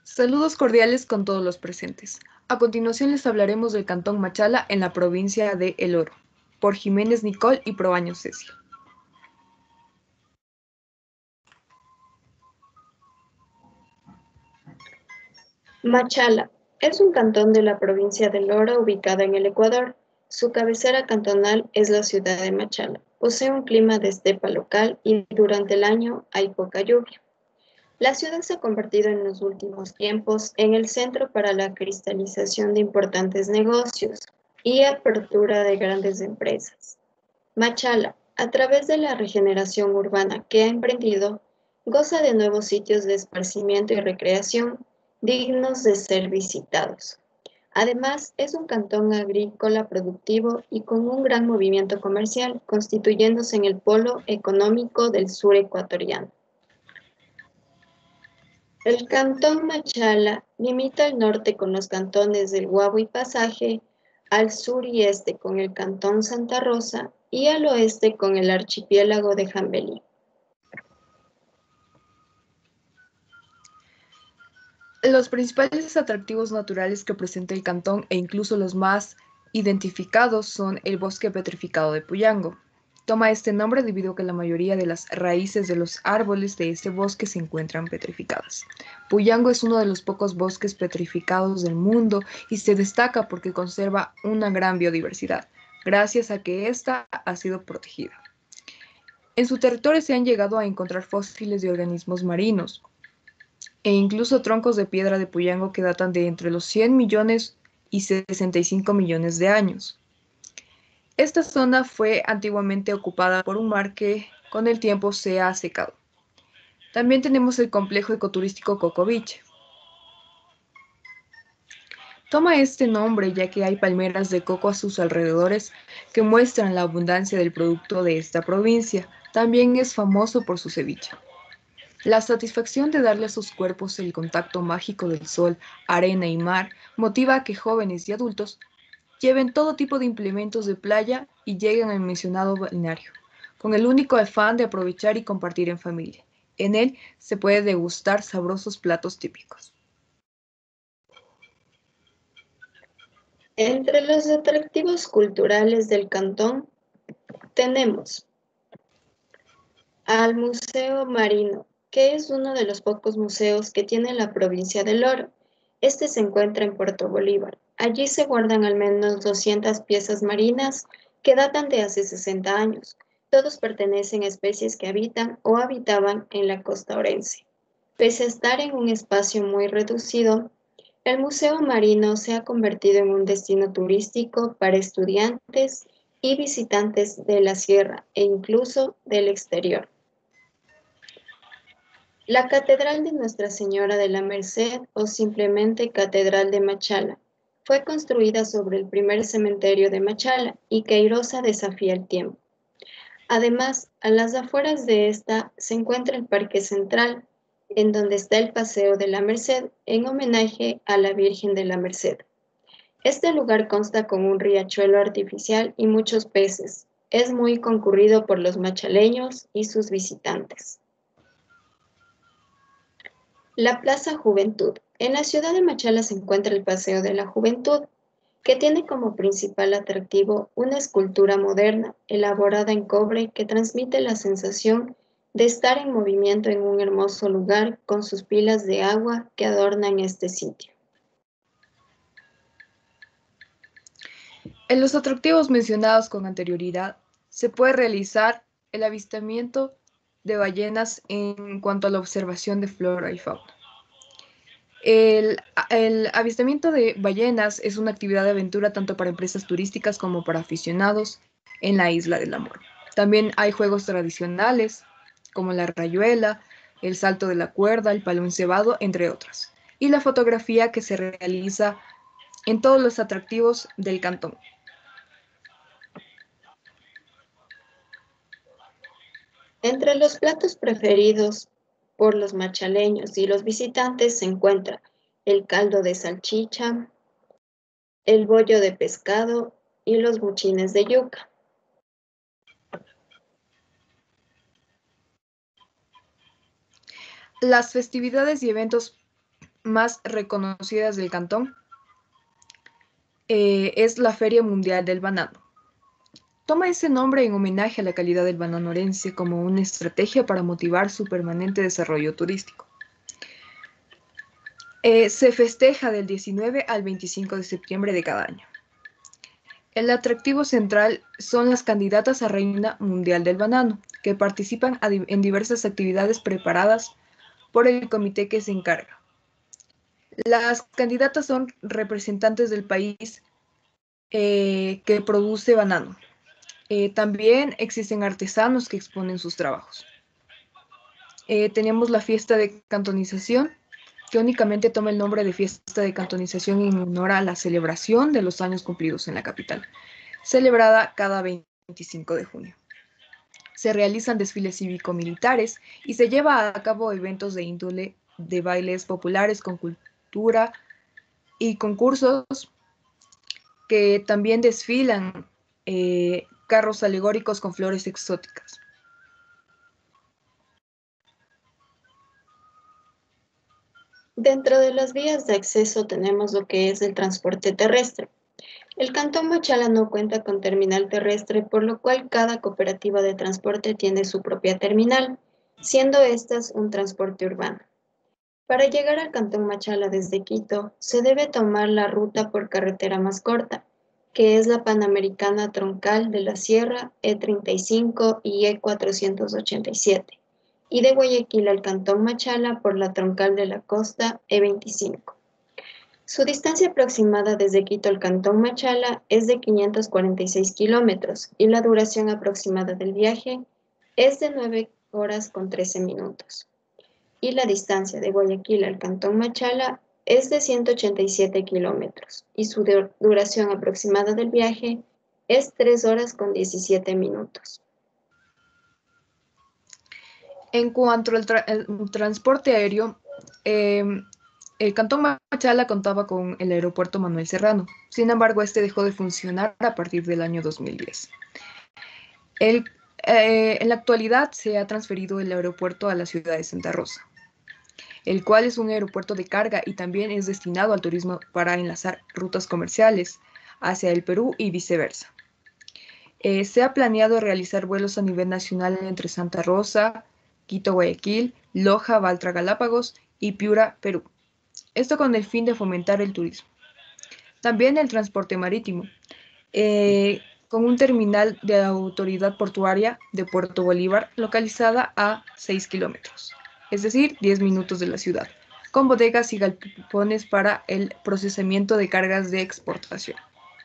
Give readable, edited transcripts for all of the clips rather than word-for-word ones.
Saludos cordiales con todos los presentes. A continuación les hablaremos del Cantón Machala en la provincia de El Oro, por Jiménez Nicole y Proaño Cecil. Machala es un cantón de la provincia del Oro ubicada en el Ecuador. Su cabecera cantonal es la ciudad de Machala. Posee un clima de estepa local y durante el año hay poca lluvia. La ciudad se ha convertido en los últimos tiempos en el centro para la cristalización de importantes negocios y apertura de grandes empresas. Machala, a través de la regeneración urbana que ha emprendido, goza de nuevos sitios de esparcimiento y recreación dignos de ser visitados. Además, es un cantón agrícola productivo y con un gran movimiento comercial, constituyéndose en el polo económico del sur ecuatoriano. El cantón Machala limita al norte con los cantones del Guabo y Pasaje, al sur y este con el cantón Santa Rosa y al oeste con el archipiélago de Jambelí. Los principales atractivos naturales que presenta el cantón e incluso los más identificados son el bosque petrificado de Puyango. Toma este nombre debido a que la mayoría de las raíces de los árboles de este bosque se encuentran petrificadas. Puyango es uno de los pocos bosques petrificados del mundo y se destaca porque conserva una gran biodiversidad, gracias a que ésta ha sido protegida. En su territorio se han llegado a encontrar fósiles de organismos marinos, e incluso troncos de piedra de Puyango que datan de entre los 100 millones y 65 millones de años. Esta zona fue antiguamente ocupada por un mar que con el tiempo se ha secado. También tenemos el complejo ecoturístico Cocoviche. Toma este nombre ya que hay palmeras de coco a sus alrededores que muestran la abundancia del producto de esta provincia. También es famoso por su ceviche. La satisfacción de darle a sus cuerpos el contacto mágico del sol, arena y mar motiva a que jóvenes y adultos lleven todo tipo de implementos de playa y lleguen al mencionado balneario, con el único afán de aprovechar y compartir en familia. En él se puede degustar sabrosos platos típicos. Entre los atractivos culturales del cantón tenemos al Museo Marino, que es uno de los pocos museos que tiene la provincia del Oro. Este se encuentra en Puerto Bolívar. Allí se guardan al menos 200 piezas marinas que datan de hace 60 años. Todos pertenecen a especies que habitan o habitaban en la costa orense. Pese a estar en un espacio muy reducido, el Museo Marino se ha convertido en un destino turístico para estudiantes y visitantes de la sierra e incluso del exterior. La Catedral de Nuestra Señora de la Merced o simplemente Catedral de Machala fue construida sobre el primer cementerio de Machala y Queirosa desafía el tiempo. Además, a las afueras de esta se encuentra el Parque Central, en donde está el Paseo de la Merced en homenaje a la Virgen de la Merced. Este lugar consta con un riachuelo artificial y muchos peces. Es muy concurrido por los machaleños y sus visitantes. La Plaza Juventud. En la ciudad de Machala se encuentra el Paseo de la Juventud, que tiene como principal atractivo una escultura moderna elaborada en cobre que transmite la sensación de estar en movimiento en un hermoso lugar con sus pilas de agua que adornan este sitio. En los atractivos mencionados con anterioridad, se puede realizar el avistamiento de ballenas en cuanto a la observación de flora y fauna. El avistamiento de ballenas es una actividad de aventura tanto para empresas turísticas como para aficionados en la Isla del Amor. También hay juegos tradicionales como la rayuela, el salto de la cuerda, el palo encebado, entre otras. Y la fotografía que se realiza en todos los atractivos del cantón. Entre los platos preferidos por los machaleños y los visitantes se encuentra el caldo de salchicha, el bollo de pescado y los buchines de yuca. Las festividades y eventos más reconocidas del cantón es la Feria Mundial del Banano. Toma ese nombre en homenaje a la calidad del banano orense como una estrategia para motivar su permanente desarrollo turístico. Se festeja del 19 al 25 de septiembre de cada año. El atractivo central son las candidatas a Reina Mundial del Banano, que participan en diversas actividades preparadas por el comité que se encarga. Las candidatas son representantes del país que produce banano. También existen artesanos que exponen sus trabajos. Tenemos la fiesta de cantonización, que únicamente toma el nombre de fiesta de cantonización en honor a la celebración de los años cumplidos en la capital, celebrada cada 25 de junio. Se realizan desfiles cívico-militares y se lleva a cabo eventos de índole de bailes populares con cultura y concursos que también desfilan carros alegóricos con flores exóticas. Dentro de las vías de acceso tenemos lo que es el transporte terrestre. El Cantón Machala no cuenta con terminal terrestre, por lo cual cada cooperativa de transporte tiene su propia terminal, siendo estas un transporte urbano. Para llegar al Cantón Machala desde Quito, se debe tomar la ruta por carretera más corta, que es la Panamericana Troncal de la Sierra E35 y E487, y de Guayaquil al Cantón Machala por la Troncal de la Costa E25. Su distancia aproximada desde Quito al Cantón Machala es de 546 kilómetros y la duración aproximada del viaje es de 9 horas con 13 minutos. Y la distancia de Guayaquil al Cantón Machala es de 187 kilómetros y su duración aproximada del viaje es 3 horas con 17 minutos. En cuanto al transporte aéreo, el Cantón Machala contaba con el aeropuerto Manuel Serrano. Sin embargo, este dejó de funcionar a partir del año 2010. En la actualidad se ha transferido el aeropuerto a la ciudad de Santa Rosa, el cual es un aeropuerto de carga y también es destinado al turismo para enlazar rutas comerciales hacia el Perú y viceversa. Se ha planeado realizar vuelos a nivel nacional entre Santa Rosa, Quito, Guayaquil, Loja, Baltra, Galápagos y Piura, Perú. Esto con el fin de fomentar el turismo. También el transporte marítimo, con un terminal de autoridad portuaria de Puerto Bolívar localizada a 6 kilómetros, es decir, 10 minutos de la ciudad, con bodegas y galpones para el procesamiento de cargas de exportación.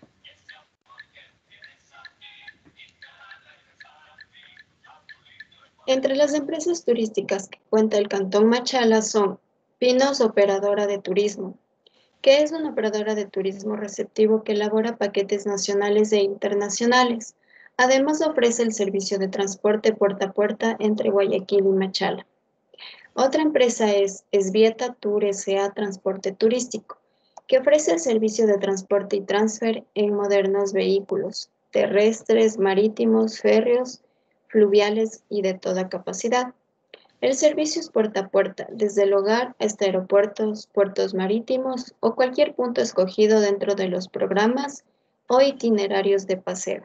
Entre las empresas turísticas que cuenta el Cantón Machala son Pinos Operadora de Turismo, que es una operadora de turismo receptivo que elabora paquetes nacionales e internacionales. Además ofrece el servicio de transporte puerta a puerta entre Guayaquil y Machala. Otra empresa es Esvieta Tour S.A. Transporte Turístico, que ofrece el servicio de transporte y transfer en modernos vehículos terrestres, marítimos, férreos, fluviales y de toda capacidad. El servicio es puerta a puerta, desde el hogar hasta aeropuertos, puertos marítimos o cualquier punto escogido dentro de los programas o itinerarios de paseo.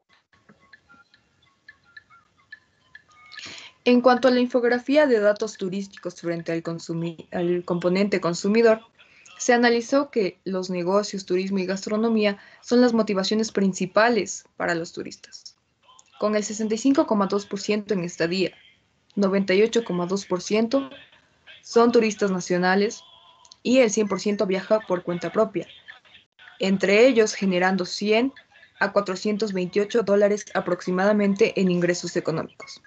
En cuanto a la infografía de datos turísticos frente al componente consumidor, se analizó que los negocios, turismo y gastronomía son las motivaciones principales para los turistas, con el 65,2% en estadía, 98,2% son turistas nacionales y el 100% viaja por cuenta propia, entre ellos generando 100 a 428 dólares aproximadamente en ingresos económicos.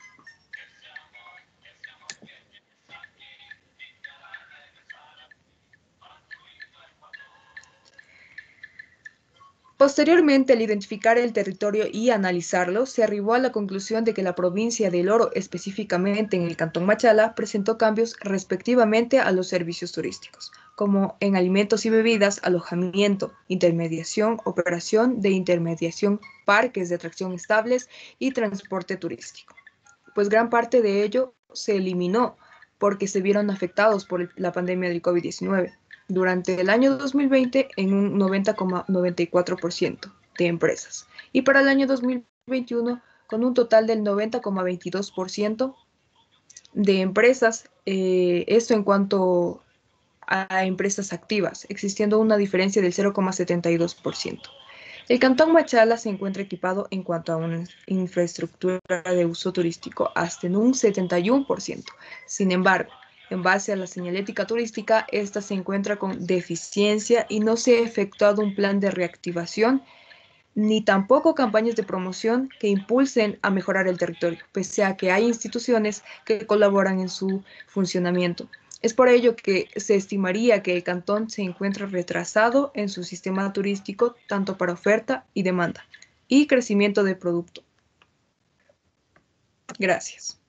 Posteriormente, al identificar el territorio y analizarlo, se arribó a la conclusión de que la provincia del Oro, específicamente en el Cantón Machala, presentó cambios respectivamente a los servicios turísticos, como en alimentos y bebidas, alojamiento, intermediación, operación de intermediación, parques de atracción estables y transporte turístico. Pues gran parte de ello se eliminó porque se vieron afectados por la pandemia del COVID-19. Durante el año 2020 en un 90,94% de empresas y para el año 2021 con un total del 90,22% de empresas, esto en cuanto a empresas activas, existiendo una diferencia del 0,72%. El Cantón Machala se encuentra equipado en cuanto a una infraestructura de uso turístico hasta en un 71%. Sin embargo, en base a la señalética turística, esta se encuentra con deficiencia y no se ha efectuado un plan de reactivación ni tampoco campañas de promoción que impulsen a mejorar el territorio, pese a que hay instituciones que colaboran en su funcionamiento. Es por ello que se estimaría que el cantón se encuentra retrasado en su sistema turístico tanto para oferta y demanda y crecimiento de producto. Gracias.